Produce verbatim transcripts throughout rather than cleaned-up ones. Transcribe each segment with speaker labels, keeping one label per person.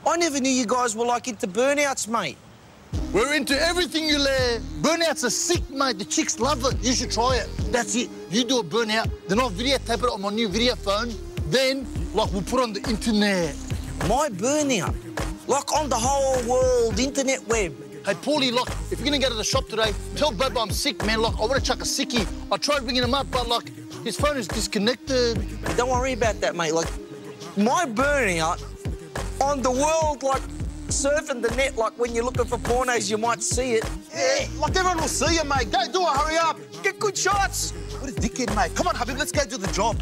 Speaker 1: I never knew you guys were, like, into burnouts, mate.
Speaker 2: We're into everything, you lay. Burnouts are sick, mate. The chicks love it. You should try it. That's it. You do a burnout, then I'll videotape it on my new video phone. Then, like, we'll put on the internet.
Speaker 1: My burnout? Like, on the whole world, internet web?
Speaker 2: Hey, Paulie, like, if you're going to go to the shop today, tell Bobo I'm sick, man. Like, I want to chuck a sickie. I tried ringing him up, but, like, his phone is disconnected.
Speaker 1: Don't worry about that, mate. Like, my burnout on the world, like, surfing the net, like, when you're looking for pornos, you might see it.
Speaker 3: Yeah, like, everyone will see you, mate. Go do it, hurry up.
Speaker 1: Get good shots.
Speaker 3: What a dickhead, mate. Come on, Habib, let's go do the job.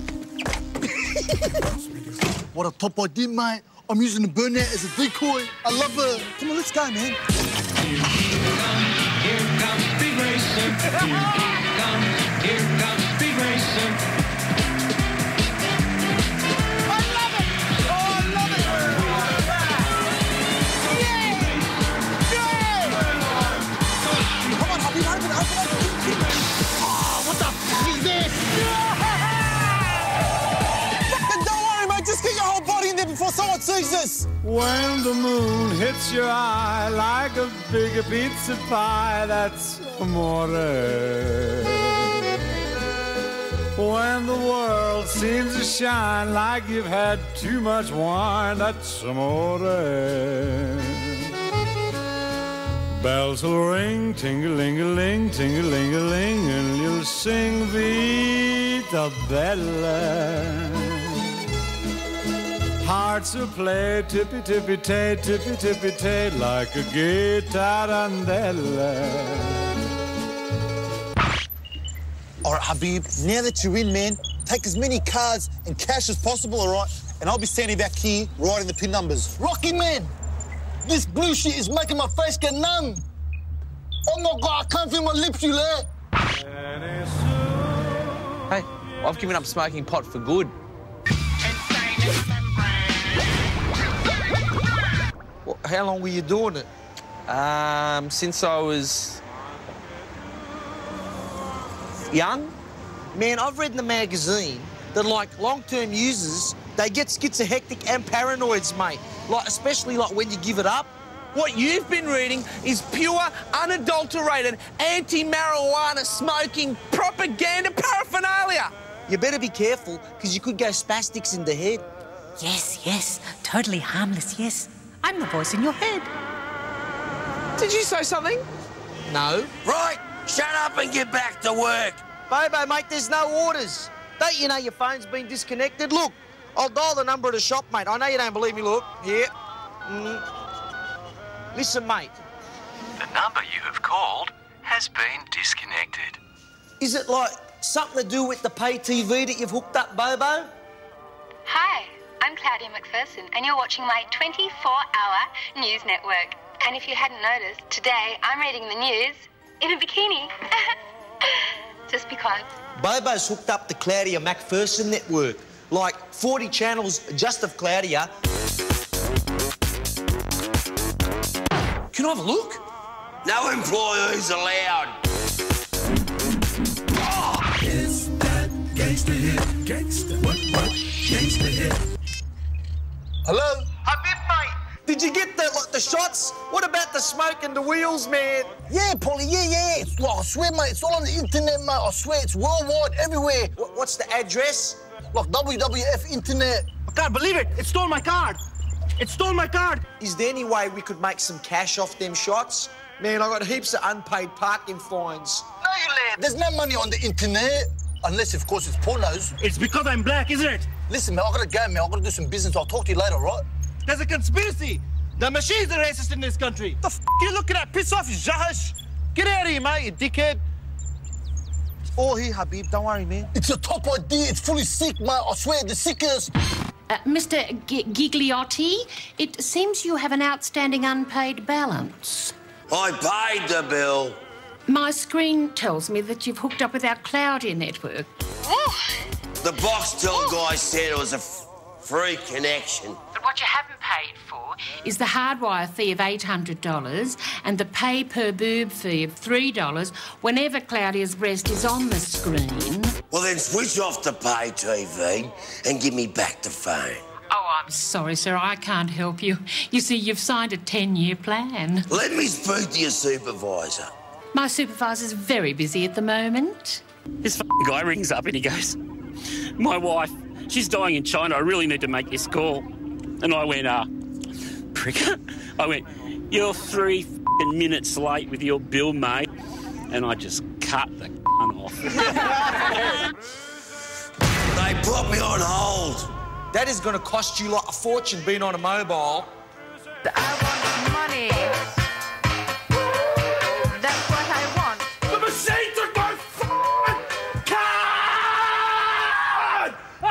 Speaker 2: What a top idea, mate. I'm using the burnout as a decoy. I love it.
Speaker 3: Come on, let's go, man.
Speaker 4: Here comes, here comes big racing. Here comes, here comes big racing.
Speaker 3: I love it! Oh, I love it! Yeah! Yeah! Come on, Habib, open it, open it. Oh, what the f*** is this? Fucking don't worry, mate. Just get your whole body in there before someone sees us.
Speaker 5: When the moon hits your eye like a big pizza pie, that's amore. When the world seems to shine like you've had too much wine, that's amore. Bells will ring, ting-a-ling-a-ling, ting-a-ling-a-ling, and you'll sing Vita Bella. Hearts will play tippy-tippy-tay, tippy-tippy-tay, like a guitarandella.
Speaker 3: All right, Habib, now that you're in, man, take as many cards and cash as possible, all right? And I'll be standing back here writing the pin numbers.
Speaker 2: Rocky, man, this blue shit is making my face get numb. Oh, my God, I can't feel my lips, you lay.
Speaker 6: Hey, I've given up smoking pot for good.
Speaker 1: Well, how long were you doing it?
Speaker 6: Um, since I was young.
Speaker 1: Man, I've read in the magazine that, like, long-term users, they get schizohectic and paranoids, mate. Like, especially, like, when you give it up.
Speaker 6: What you've been reading is pure, unadulterated, anti-marijuana smoking propaganda paraphernalia.
Speaker 1: You better be careful, because you could go spastics in the head.
Speaker 7: Yes, yes, totally harmless, yes. I'm the voice in your head.
Speaker 6: Did you say something?
Speaker 1: No.
Speaker 8: Right, shut up and get back to work.
Speaker 1: Bobo, mate, there's no orders. Don't you know your phone's been disconnected? Look, I'll dial the number of the shop, mate. I know you don't believe me, look. Here. Mm. Listen, mate.
Speaker 9: The number you have called has been disconnected.
Speaker 1: Is it, like, something to do with the pay T V that you've hooked up, Bobo?
Speaker 10: Hi, I'm Claudia McPherson, and you're watching my twenty-four hour news network. And if you hadn't noticed, today I'm reading the news in a bikini. Just because.
Speaker 1: Bobo's hooked up the Claudia McPherson network. Like, forty channels just of Claudia.
Speaker 8: Can I have a look? No employees allowed.
Speaker 4: Oh. Is that gangster hit? Gangster? What, what? Gangster hit?
Speaker 2: Hello?
Speaker 1: Habib, mate, did you get the, like, the shots? What about the smoke and the wheels, man?
Speaker 2: Yeah, Paulie, yeah, yeah. It's, like, I swear, mate, it's all on the internet, mate. I swear, it's worldwide, everywhere.
Speaker 1: What, what's the address?
Speaker 2: Like W W F internet.
Speaker 3: I can't believe it. It stole my card. It stole my card.
Speaker 1: Is there any way we could make some cash off them shots? Man, I got heaps of unpaid parking fines.
Speaker 2: No, you lad. There's no money on the internet. Unless, of course, it's pornos.
Speaker 3: It's because I'm black, isn't it?
Speaker 2: Listen, man, I gotta go, man. I gotta do some business. I'll talk to you later, right?
Speaker 3: There's a conspiracy. The machines are racist in this country. The f you looking at? Piss off, you Jahash. Get out of here, mate, you dickhead. It's all here, Habib. Don't worry, man.
Speaker 2: It's a top idea. It's fully sick, mate. I swear, the sickest.
Speaker 7: Uh, Mister G Gigliotti, it seems you have an outstanding unpaid balance.
Speaker 8: I paid the bill.
Speaker 7: My screen tells me that you've hooked up with our Claudia network.
Speaker 8: The Boxtel guy said it was a f free connection.
Speaker 7: But what you haven't paid for is the hardwire fee of eight hundred dollars and the pay per boob fee of three dollars whenever Claudia's breast is on the screen.
Speaker 8: Well, then switch off the pay T V and give me back the phone.
Speaker 7: Oh, I'm sorry, sir, I can't help you. You see, you've signed a ten-year plan.
Speaker 8: Let me speak to your supervisor.
Speaker 7: My supervisor's very busy at the moment.
Speaker 11: This f***ing guy rings up and he goes, my wife, she's dying in China. I really need to make this call. And I went, uh, prick. I went, you're three f***ing minutes late with your bill, mate. And I just cut the cunt off.
Speaker 8: They put me on hold.
Speaker 1: That is going to cost you like a fortune being on a mobile.
Speaker 12: I want money. That's what I want.
Speaker 3: The machine took my f***ing card!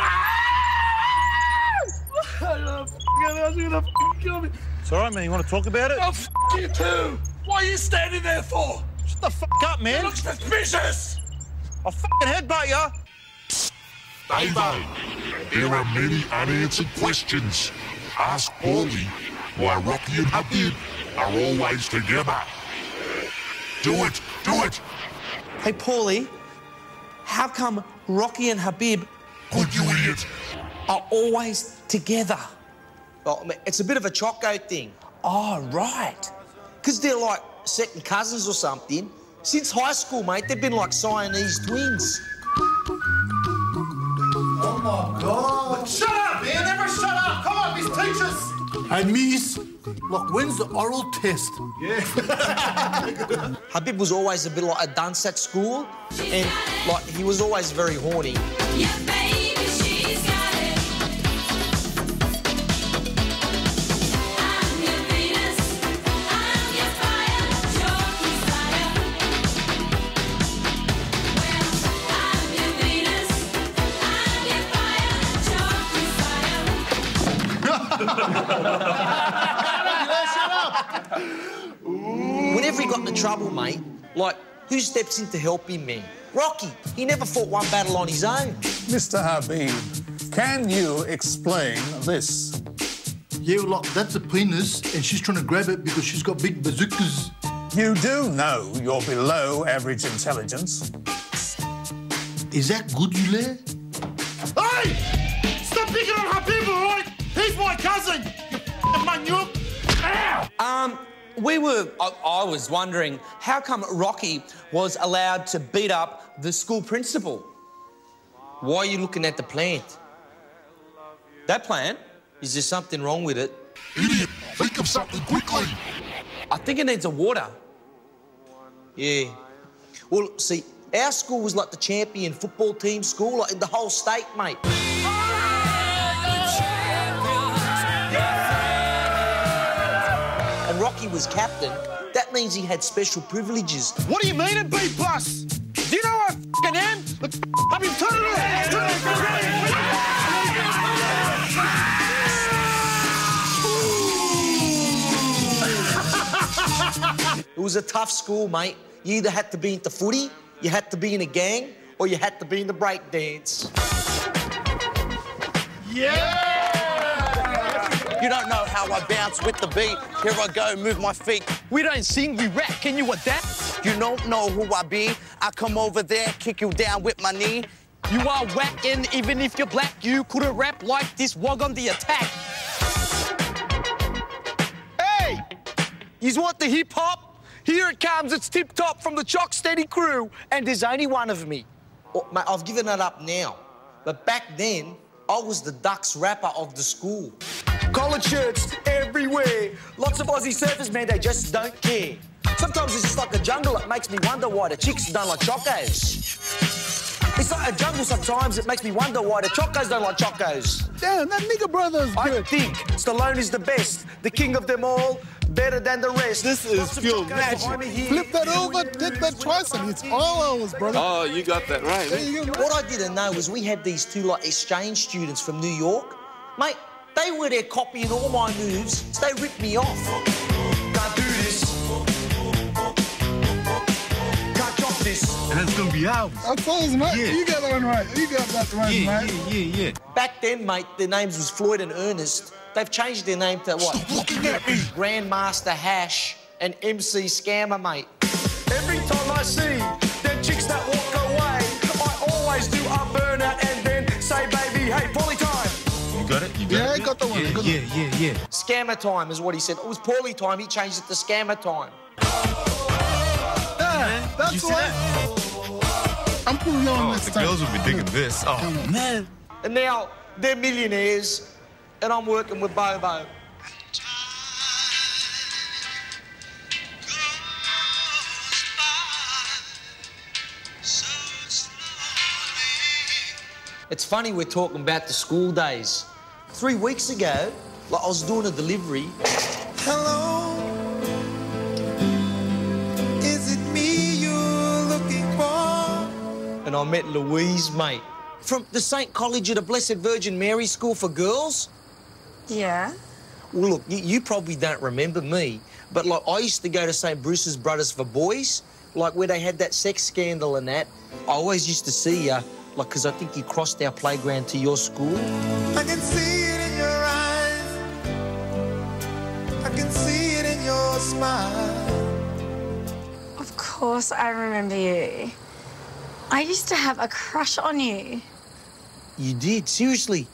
Speaker 3: Ah! Kill me.
Speaker 13: It's all right, man. You want to talk about it?
Speaker 3: I'll f*** you too. What are you standing there for?
Speaker 13: Shut the f*** up, man.
Speaker 3: You look suspicious.
Speaker 13: I'll f***ing headbutt ya.
Speaker 14: Davo, there are many unanswered questions. Ask Paulie why Rocky and Habib are always together. Do it, do it.
Speaker 6: Hey, Paulie, how come Rocky and Habib
Speaker 14: Good, you idiot.
Speaker 6: are always together?
Speaker 1: Oh, I mean, it's a bit of a choco thing.
Speaker 6: Oh, right.
Speaker 1: Because they're like second cousins or something. Since high school, mate, they've been like Siamese twins.
Speaker 2: Oh, my God.
Speaker 3: Shut up, man. Never shut up. Come on, these teachers.
Speaker 2: Hey, miss, look, when's the oral test?
Speaker 3: Yeah.
Speaker 1: Habib was always a bit like a dunce at school, and like he was always very horny.
Speaker 4: Yeah, baby, she's got it. I'm your Venus, I'm your fire, your desire. Well, I'm your Venus, I'm your fire, your desire.
Speaker 1: Whenever he got into trouble, mate, like, who steps in to help him, man? Rocky. He never fought one battle on his own.
Speaker 15: Mister Habib, can you explain this?
Speaker 2: Yeah, like, that's a penis, and she's trying to grab it because she's got big bazookas.
Speaker 15: You do know you're below average intelligence.
Speaker 2: Is that good, Yule?
Speaker 3: Hey! Stop picking on Habib, all right? He's my cousin, you f***ing manure. Ow!
Speaker 6: Um, we were... I, I was wondering, how come Rocky was allowed to beat up the school principal?
Speaker 1: Why are you looking at the plant?
Speaker 6: That plant?
Speaker 1: Is there something wrong with it?
Speaker 14: Idiot, think of something quickly.
Speaker 6: I think it needs a water.
Speaker 1: Yeah. Well, see, our school was like the champion football team school, like in the whole state, mate. And Rocky was captain. That means he had special privileges.
Speaker 3: What do you mean a B plus? Do you know who I f***ing am? Look, I've been turning around. Turn
Speaker 1: It was a tough school, mate. You either had to be into footy, you had to be in a gang, or you had to be in the break dance.
Speaker 3: Yeah!
Speaker 16: You don't know how I bounce with the beat. Here I go, move my feet. We don't sing, we rap. Can you adapt? You don't know who I be. I come over there, kick you down with my knee. You are whacking, even if you're black. You couldn't rap like this. Wog on the attack.
Speaker 1: Hey! You want the hip-hop? Here it comes, it's tip-top from the Chock Steady crew. And there's only one of me. Oh, mate, I've given it up now. But back then, I was the Ducks rapper of the school. Collared shirts everywhere. Lots of Aussie surfers, man, they just don't care. Sometimes it's just like a jungle. It makes me wonder why the chicks don't like chocos. It's like a jungle sometimes. It makes me wonder why the chocos don't like chocos.
Speaker 2: Damn, that nigga brother's good.
Speaker 1: I think Stallone is the best, the king of them all, better than the rest.
Speaker 2: This is pure magic. Flip that over, take that twice, and it's all ours, brother.
Speaker 17: Oh, you got that right.
Speaker 2: There you go.
Speaker 1: What I didn't know was we had these two like exchange students from New York. Mate, they were there copying all my moves, so they ripped me off. Can't do this. Can't drop this.
Speaker 2: And it's gonna be ours. I told you, mate. Yeah. You got that one right. You got that one,
Speaker 1: Yeah,
Speaker 2: mate.
Speaker 1: yeah, yeah, yeah. Back then, mate, their names was Floyd and Ernest. They've changed their name to what?
Speaker 14: Stop looking at me.
Speaker 1: Grandmaster Hash and M C Scammer, mate. Every time I see them chicks that walk away, I always do a burnout and then say, baby, hey, poly time.
Speaker 17: You got it? You got
Speaker 2: Yeah,
Speaker 17: it?
Speaker 2: I got the one.
Speaker 1: yeah, yeah, yeah. Scammer time is what he said. It was poorly time. He changed it to scammer time.
Speaker 2: Yeah, that's what. I'm putting on
Speaker 17: Oh,
Speaker 2: this
Speaker 17: the
Speaker 2: time.
Speaker 17: girls will be digging this. Oh,
Speaker 2: man.
Speaker 1: And now they're millionaires, and I'm working with Bobo. It's funny we're talking about the school days. Three weeks ago, like I was doing a delivery.
Speaker 18: Hello, is it me you're looking for?
Speaker 1: And I met Louise, mate, from the Saint College of the Blessed Virgin Mary School for Girls.
Speaker 12: Yeah.
Speaker 1: Well, look, you, you probably don't remember me, but like I used to go to Saint Bruce's Brothers for Boys, like where they had that sex scandal and that. I always used to see you, like, because I think you crossed our playground to your school.
Speaker 18: I can see it in your eyes. I can see it in your smile.
Speaker 12: Of course I remember you. I used to have a crush on you.
Speaker 1: You did, seriously.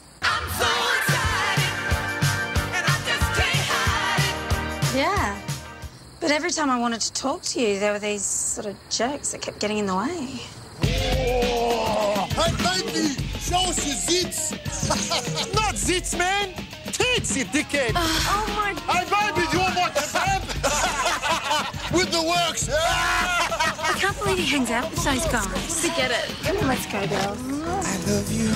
Speaker 12: Yeah. But every time I wanted to talk to you, there were these sort of jerks that kept getting in the way.
Speaker 2: Oh, hey, baby, show us your zits.
Speaker 3: Not zits, man. Tits, you dickhead.
Speaker 12: Oh, my God.
Speaker 2: Hey, baby, do you want my kebab? With the works.
Speaker 12: I can't believe he hangs out with those guys. Forget it. Come on, let's go, girls.
Speaker 18: I love you.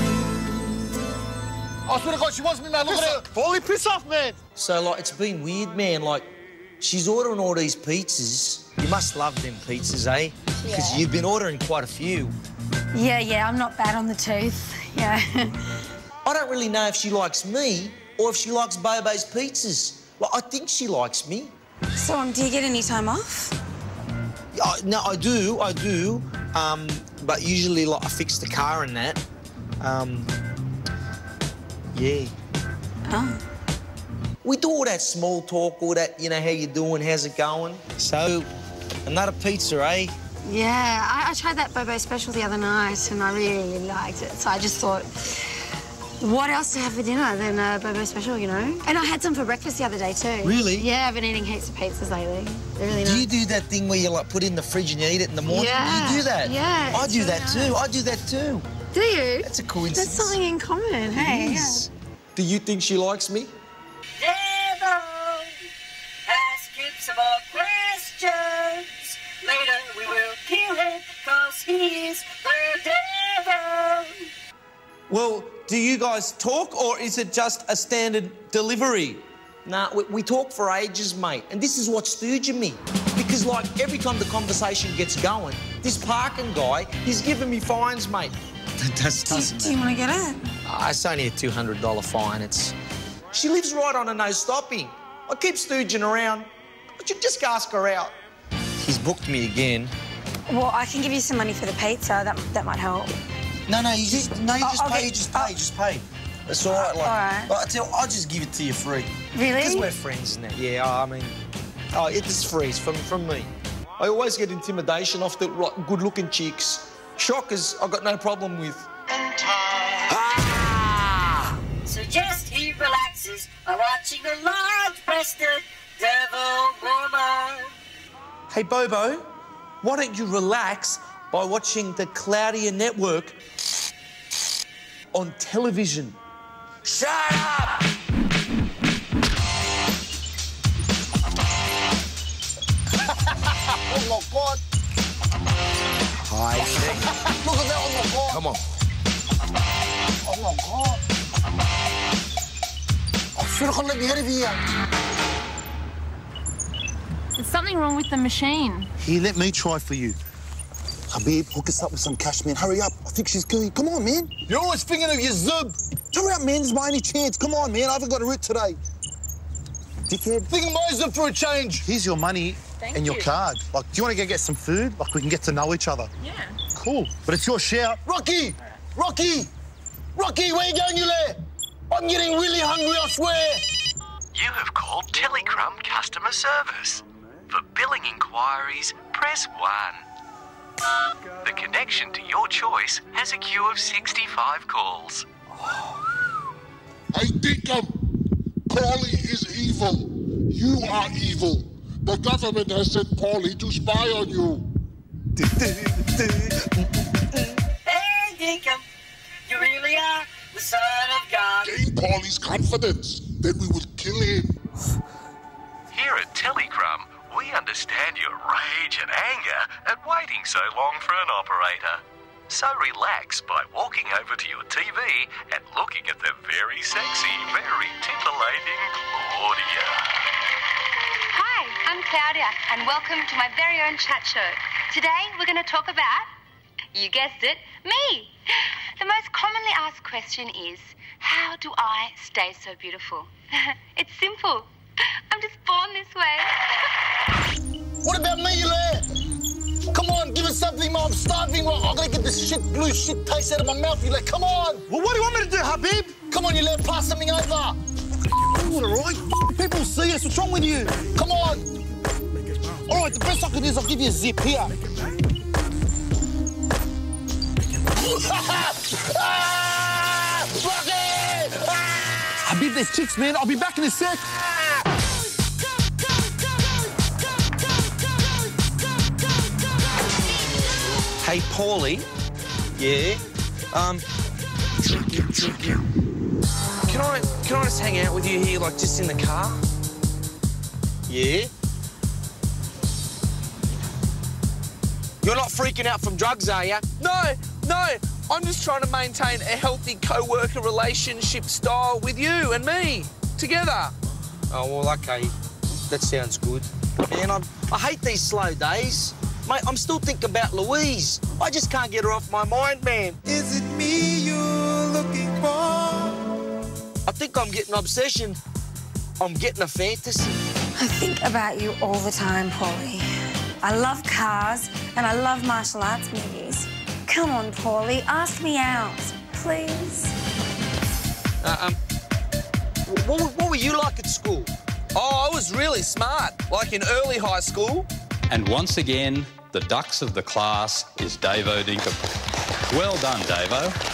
Speaker 2: I swear to God, she wants me, man. Look at her.
Speaker 3: Holy piss off, man.
Speaker 1: So, like, it's been weird, man. Like, she's ordering all these pizzas. You must love them pizzas, eh? Because
Speaker 12: Yeah.
Speaker 1: you've been ordering quite a few.
Speaker 12: Yeah, yeah, I'm not bad on the tooth. Yeah.
Speaker 1: I don't really know if she likes me or if she likes Bobo's pizzas. Well, I think she likes me.
Speaker 12: So, um, do you get any time off?
Speaker 1: I, no, I do, I do. Um, but usually, like, I fix the car and that. Um, yeah.
Speaker 12: Oh.
Speaker 1: We do all that small talk, all that, you know, how you doing, how's it going? So, another pizza, eh?
Speaker 12: Yeah, I, I tried that Bobo special the other night and I really, really liked it. So I just thought, what else to have for dinner than a Bobo special, you know? And I had some for breakfast the other day too.
Speaker 1: Really?
Speaker 12: Yeah, I've been eating heaps of pizzas lately. They're really nice.
Speaker 1: Do you do that thing where you, like, put it in the fridge and you eat it in the morning?
Speaker 12: Yeah.
Speaker 1: You do that?
Speaker 12: Yeah,
Speaker 1: I
Speaker 12: it's
Speaker 1: do
Speaker 12: really
Speaker 1: that
Speaker 12: nice.
Speaker 1: too. I do that too.
Speaker 12: Do you?
Speaker 1: That's a coincidence.
Speaker 12: That's something in common, hey?
Speaker 1: Yes. Do you think she likes me?
Speaker 19: Devil, ask him some more questions. Later we will kill him, cause he is the devil.
Speaker 6: Well, do you guys talk or is it just a standard delivery?
Speaker 1: Nah, we, we talk for ages, mate. And this is what's stooging me. Because, like, every time the conversation gets going, this parking guy, he's giving me fines, mate. That does,
Speaker 12: Do,
Speaker 1: doesn't
Speaker 12: do you want to get it?
Speaker 1: Uh, it's only a two hundred dollar fine. It's... She lives right on a no stopping. I keep stooging around. I should just ask her out. He's booked me again.
Speaker 12: Well, I can give you some money for the pizza. That, that might help.
Speaker 1: No, no, you just... No, you
Speaker 12: Oh,
Speaker 1: just
Speaker 12: okay.
Speaker 1: pay, you just pay, just pay. That's all right, like...
Speaker 12: All right.
Speaker 1: Like, I tell, I'll just give it to you free.
Speaker 12: Really?
Speaker 1: Because we're friends now. Yeah, I mean... Oh, it's free. It's from, from me. I always get intimidation off the, like, good-looking chicks. Shockers, I've got no problem with.
Speaker 19: Ah! Suggest he relaxes by watching the large-breasted devil woman.
Speaker 6: Hey, Bobo, why don't you relax by watching the Cloudier Network on television?
Speaker 1: Shut up!
Speaker 2: Oh, my God.
Speaker 1: Hi,
Speaker 2: Look at that, oh, my God.
Speaker 1: Come on.
Speaker 2: Oh, my God. I should have let me out of here.
Speaker 12: There's something wrong with the machine.
Speaker 3: Here, let me try for you.
Speaker 2: Habib, hook us up with some cash, man. Hurry up. I think she's good. Come on, man. You're always thinking of your zub. Hurry up, man. This is my only chance. Come on, man. I haven't got a route today. Dickhead. Think of my zub for a change.
Speaker 3: Here's your money
Speaker 12: Thank
Speaker 3: and your
Speaker 12: you.
Speaker 3: card. Like, do you want to go get some food? Like, we can get to know each other.
Speaker 12: Yeah.
Speaker 3: Cool. But it's your share.
Speaker 2: Rocky! Rocky! Rocky, where you going, you there? I'm getting really hungry, I swear.
Speaker 9: You have called Telecrum Customer Service. For billing inquiries, press one. The connection to your choice has a queue of sixty-five calls.
Speaker 14: Hey, Dickum, Paulie is evil. You are evil. The government has sent Paulie to spy on you.
Speaker 19: Hey, Dinkum, you really are the son of God.
Speaker 14: Gain Paulie's confidence, then we will kill him.
Speaker 9: Here at Telecrum, we understand your rage and anger at waiting so long for an operator. So relax by walking over to your T V and looking at the very sexy, very titillating Claudia.
Speaker 10: Hi, I'm Claudia, and welcome to my very own chat show. Today, we're going to talk about, you guessed it, me. The most commonly asked question is, how do I stay so beautiful? It's simple. I'm just born this way.
Speaker 2: What about me, Elaire? Come on, give us something, man. I'm starving. Well, I'm going to get this shit, blue shit taste out of my mouth, Elaire. Come on.
Speaker 3: Well, what do you want me to do, Habib?
Speaker 2: Come on, Elaire, pass something over.
Speaker 3: All right. People see us. What's wrong with you?
Speaker 2: Come on. All right, the best I can do is I'll give you a zip here. ah, Rocky! Ah!
Speaker 3: Habib, there's chicks, man. I'll be back in a sec.
Speaker 1: Hey, Paulie. Yeah? Um... Can I, can I just hang out with you here, like, just in the car? Yeah? You're not freaking out from drugs, are you?
Speaker 6: No, no. I'm just trying to maintain a healthy co-worker relationship style with you and me together.
Speaker 1: Oh, well, OK. That sounds good. Man, I, I hate these slow days. Mate, I'm still thinking about Louise. I just can't get her off my mind, man.
Speaker 18: Is it me you're looking for?
Speaker 1: I think I'm getting an obsession. I'm getting a fantasy.
Speaker 12: I think about you all the time, Paulie. I love cars and I love martial arts movies. Come on, Paulie, ask me out, please.
Speaker 1: Uh, um, what, what were you like at school?
Speaker 6: Oh, I was really smart, like in early high school.
Speaker 17: And once again, the dux of the class is Davo Dinkum. Well done, Davo.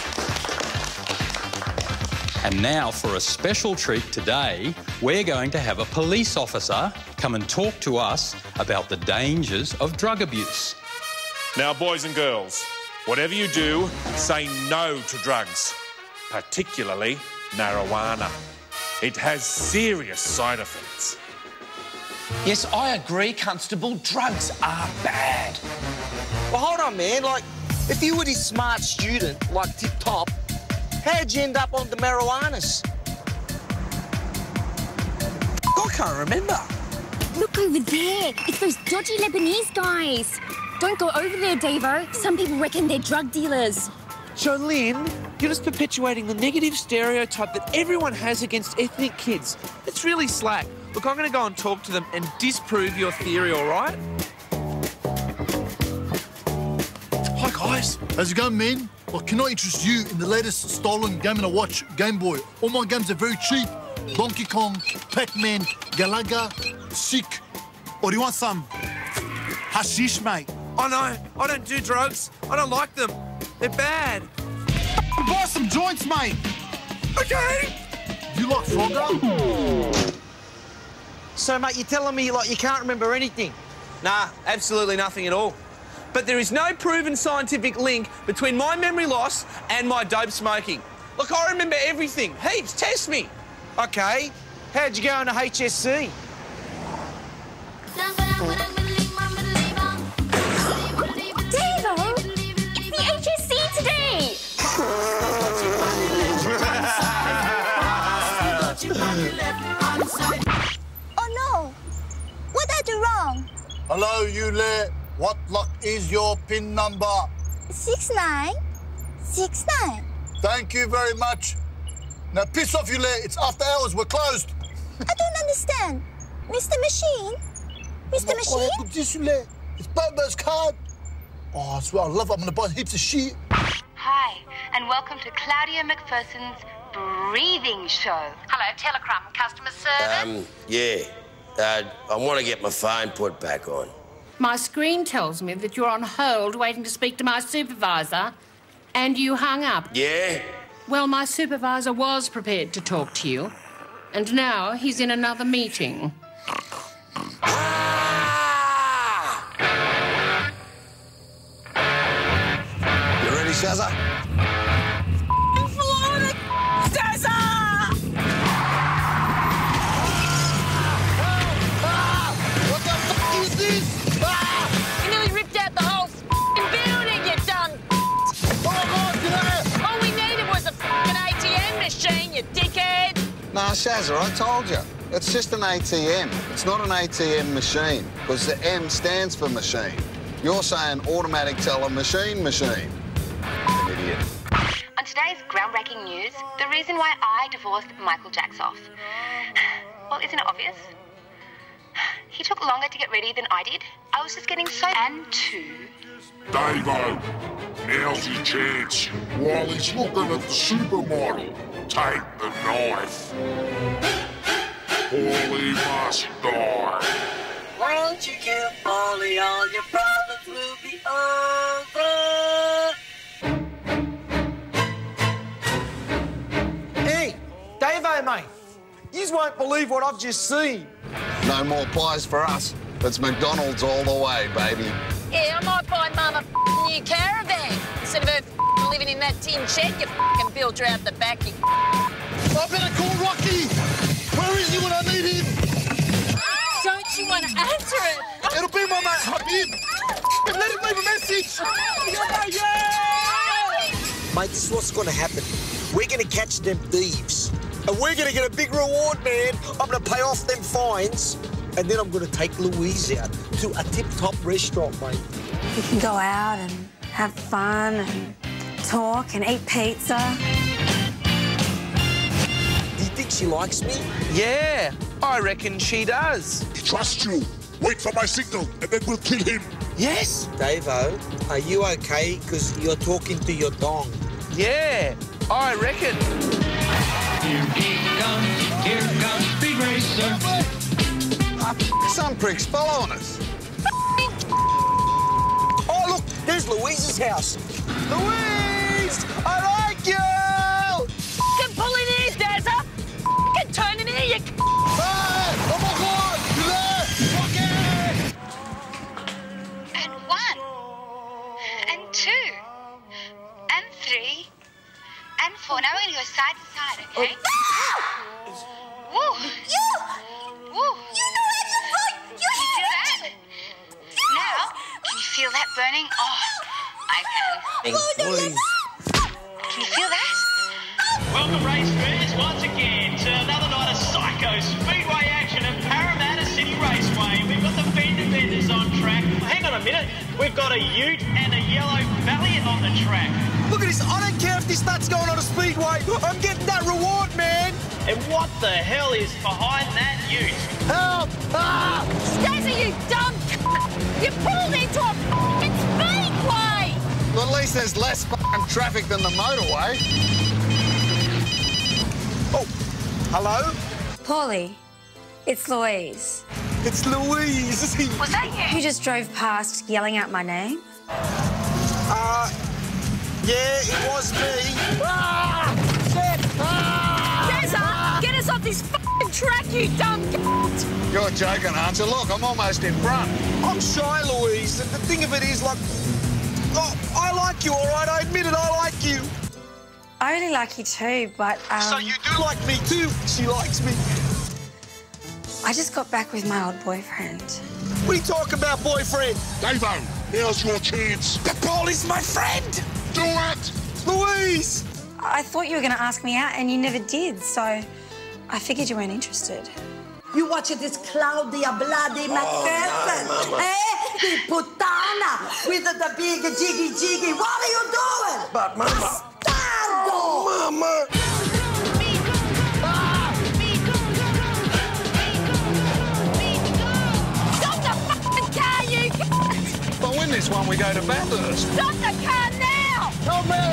Speaker 17: And now for a special treat today, we're going to have a police officer come and talk to us about the dangers of drug abuse.
Speaker 20: Now, boys and girls, whatever you do, say no to drugs, particularly marijuana. It has serious side effects.
Speaker 16: Yes, I agree, Constable. Drugs are bad.
Speaker 1: Well, hold on, man. Like, if you were this smart student, like Tip Top, how'd you end up on the marijuanas?
Speaker 6: I can't remember.
Speaker 21: Look over there. It's those dodgy Lebanese guys. Don't go over there, Davo. Some people reckon they're drug dealers.
Speaker 6: Jolene, you're just perpetuating the negative stereotype that everyone has against ethnic kids. It's really slack. Look, I'm going to go and talk to them and disprove your theory, all right?
Speaker 2: Hi, guys. How's it going, man? Well, can I interest you in the latest stolen Game and Watch Game Boy? All my games are very cheap. Donkey Kong, Pac-Man, Galaga, Sick.
Speaker 3: Or do you want some hashish, mate?
Speaker 6: Oh, no. I don't do drugs. I don't like them. They're bad.
Speaker 3: Buy some joints, mate.
Speaker 6: Okay.
Speaker 2: You like Frogger?
Speaker 1: So, mate, you're telling me, like, you can't remember anything?
Speaker 6: Nah, absolutely nothing at all. But there is no proven scientific link between my memory loss and my dope smoking. Look, I remember everything. Heaps. Test me.
Speaker 1: OK. How'd you go into H S C?
Speaker 21: Davo, it's the H S C today.
Speaker 22: Oh, no. What did I do wrong?
Speaker 2: Hello, Yule. What luck is your PIN number?
Speaker 22: Six nine. Six nine.
Speaker 2: Thank you very much. Now, piss off, Yule. It's after hours. We're closed.
Speaker 22: I don't understand. Mister Machine? Mister Machine?
Speaker 2: What happened to this, Yule? It's Bobo's card. Oh, I swear, I love it. I'm going to buy heaps of shit.
Speaker 10: Hi, and welcome to Claudia McPherson's Breathing Show.
Speaker 7: Hello, Telecrum customer service.
Speaker 8: Um, yeah. Uh, I want to get my phone put back on.
Speaker 7: My screen tells me that you're on hold waiting to speak to my supervisor, and you hung up.
Speaker 8: Yeah?
Speaker 7: Well, my supervisor was prepared to talk to you. And now he's in another meeting.
Speaker 1: You ready, Shazza?
Speaker 19: Florida, Shazza!
Speaker 2: What the fuck is this? Ah!
Speaker 19: You nearly ripped out the whole f***ing building, you dumb
Speaker 2: Oh my God, yeah!
Speaker 19: All we needed was a f***ing A T M machine, you dickhead!
Speaker 5: Nah, Shazza, I told you. It's just an A T M. It's not an A T M machine, because the M stands for machine. You're saying automatic teller machine machine. An idiot.
Speaker 10: On today's groundbreaking news, the reason why I divorced Michael Jackson. Well, isn't it obvious? He took longer to get ready than I did. I was just getting so... And two.
Speaker 14: Davo, now's your chance. While he's looking at the supermodel, take the knife. Paulie must die.
Speaker 19: Won't you kill Paulie, all your problems will be over.
Speaker 1: Hey, Davo, mate. You won't believe what I've just seen.
Speaker 5: No more pies for us. It's McDonald's all the way, baby.
Speaker 19: Yeah, I might buy Mum a f***ing new caravan. Instead of her f***ing living in that tin shed you f***ing built her out the back, you
Speaker 2: I better call Rocky. Where is he when I need him?
Speaker 19: Don't you want to answer it?
Speaker 2: It'll be my mate Habib. And let him leave a message. Yeah, yeah.
Speaker 1: Mate, this is what's going to happen. We're going to catch them thieves. And we're going to get a big reward, man. I'm going to pay off them fines. And then I'm going to take Louise out to a tip-top restaurant, mate.
Speaker 12: We can go out and have fun and talk and eat pizza.
Speaker 1: Do you think she likes me?
Speaker 6: Yeah, I reckon she does.
Speaker 14: Trust you. Wait for my signal, and then we'll kill him.
Speaker 1: Yes. Davo, are you okay? Because you're talking to your dong.
Speaker 6: Yeah, I reckon.
Speaker 4: Here he comes, here comes Speed Racer.
Speaker 5: Some prick's following us.
Speaker 1: Oh, look, there's Louise's house. Louise, I like you!
Speaker 19: F***ing pull in ears, Dazza! F***ing turn in here, you c***!
Speaker 2: Hey! Oh my God! You there? Rocky!
Speaker 10: And one. And two. And three. And four. Now we're going to go side to side, okay? Woo!
Speaker 22: You!
Speaker 10: Woo!
Speaker 22: You know what you put? You
Speaker 10: Can you feel that? Now, can you feel that burning? Oh, I can.
Speaker 1: Please.
Speaker 10: Can you feel that?
Speaker 11: Welcome, race fans, once again to another night of psycho speedway action at Parramatta City Raceway. We've got the fender benders on track. Hang on a minute. We've got a ute and a yellow Valiant on the track.
Speaker 1: Look at this. I don't care if this nut's going on a speedway. I'm getting that reward, man.
Speaker 11: And what the hell is behind that ute?
Speaker 1: Help! Ah!
Speaker 19: Stazza, you dumb c***! You pulled into a f***ing speedway!
Speaker 5: Well, at least there's less f***ing traffic than the motorway.
Speaker 1: Oh, hello?
Speaker 12: Paulie, it's Louise.
Speaker 1: It's Louise.
Speaker 12: Was that you? You just drove past yelling out my name?
Speaker 1: Uh, yeah, it was me. Ah! Shit! Ah!
Speaker 19: Dazza, get us off this f***ing track, you dumb c***!
Speaker 5: You're joking, aren't you? Look, I'm almost in front.
Speaker 1: I'm shy, Louise. The thing of it is, like, oh, I like you, all right? I admit it, I like you.
Speaker 12: I really like you too, but, um...
Speaker 1: So you do like me too? She likes me.
Speaker 12: I just got back with my old boyfriend.
Speaker 1: What are you talking about, boyfriend?
Speaker 14: Davo, now's your chance.
Speaker 1: But Paulie's my friend.
Speaker 14: Do it!
Speaker 1: Louise!
Speaker 12: I thought you were going to ask me out and you never did, so I figured you weren't interested.
Speaker 23: You watching this Claudia Bloody McPherson?
Speaker 1: no,
Speaker 23: eh? The putana with the, the big jiggy jiggy. What are you doing?
Speaker 1: But, Mama.
Speaker 23: Bastardo!
Speaker 1: Oh, Mama.
Speaker 19: Stop the f***ing car, you c***!
Speaker 5: If I win this one, we go to Bathurst.
Speaker 19: Stop the car now!
Speaker 1: Help me!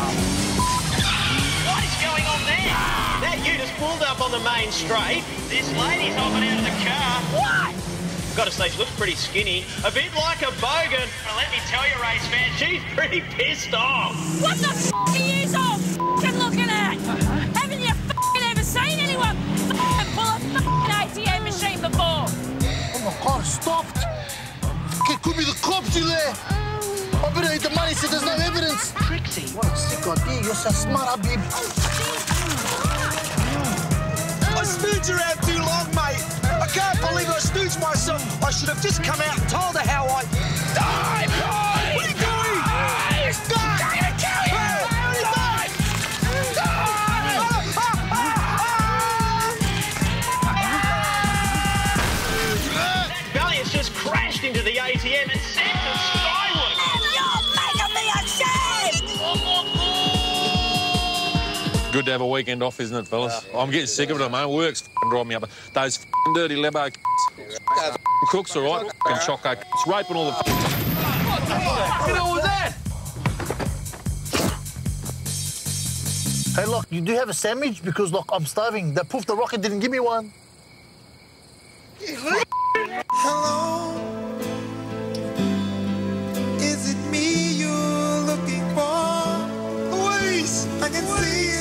Speaker 11: What is going on there? That ute has pulled up on the main straight. This lady's hopping out of the car.
Speaker 19: What?
Speaker 11: Gotta say, she looks pretty skinny. A bit like a bogan. But let me tell you, race fan, she's pretty pissed off.
Speaker 19: What the f*** are you so f***ing looking at? Haven't you f***ing ever seen anyone f***ing
Speaker 2: stopped. It could be the cops you there. I better eat the money so there's no evidence.
Speaker 3: Trixie.
Speaker 2: What a sick idea. You're so smart, Habib.
Speaker 1: I stooged around too long, mate. I can't believe I stooged myself. I should have just come out and told her how I... Die, boy! What are you doing? Die! Die! I'm gonna kill you! Die!
Speaker 11: That Valiant's just crashed into the A T M and sent us skyward.
Speaker 23: You're making me ashamed!
Speaker 20: Good to have a weekend off, isn't it, fellas? I'm getting sick of it, mate. Work's f***ing driving me up. Those f***ing dirty lebo f***ing cooks, all right? F***ing choco c***s, raping all the f***.
Speaker 3: What the hell was that?
Speaker 2: Hey, look, you do have a sandwich? Because, look, I'm starving. That Poof the Rocket didn't give me one.
Speaker 18: Hello, is it me you're looking for? Louise, I can see